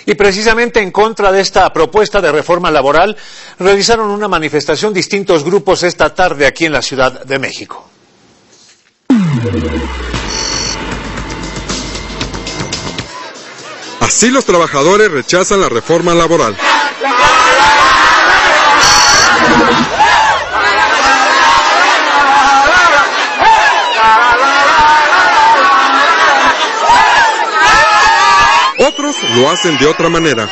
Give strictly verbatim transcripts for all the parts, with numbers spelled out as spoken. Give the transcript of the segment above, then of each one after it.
Y precisamente en contra de esta propuesta de reforma laboral, realizaron una manifestación distintos grupos esta tarde aquí en la Ciudad de México. Así los trabajadores rechazan la reforma laboral. Otros lo hacen de otra manera.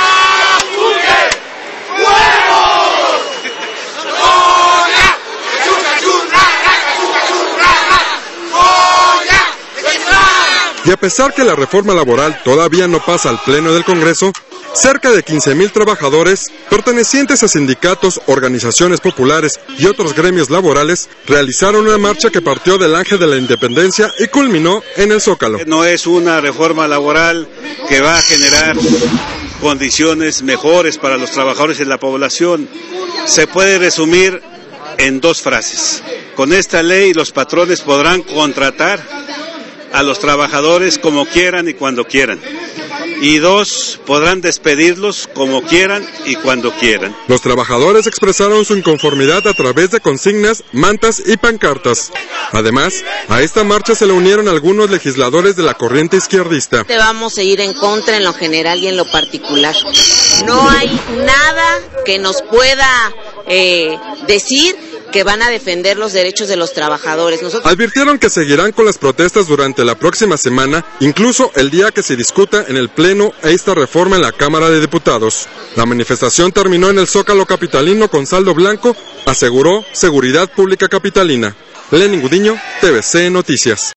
Y a pesar que la reforma laboral todavía no pasa al Pleno del Congreso, cerca de quince mil trabajadores, pertenecientes a sindicatos, organizaciones populares y otros gremios laborales, realizaron una marcha que partió del Ángel de la Independencia y culminó en el Zócalo. No es una reforma laboral que va a generar condiciones mejores para los trabajadores y la población. Se puede resumir en dos frases. Con esta ley los patrones podrán contratar a los trabajadores como quieran y cuando quieran. Y dos, podrán despedirlos como quieran y cuando quieran. Los trabajadores expresaron su inconformidad a través de consignas, mantas y pancartas. Además, a esta marcha se le unieron algunos legisladores de la corriente izquierdista. Te vamos a ir en contra en lo general y en lo particular. No hay nada que nos pueda eh, decir que van a defender los derechos de los trabajadores. Nosotros... Advirtieron que seguirán con las protestas durante la próxima semana, incluso el día que se discuta en el Pleno esta reforma en la Cámara de Diputados. La manifestación terminó en el Zócalo capitalino con saldo blanco, aseguró Seguridad Pública Capitalina. Lenin Gudiño, T V C Noticias.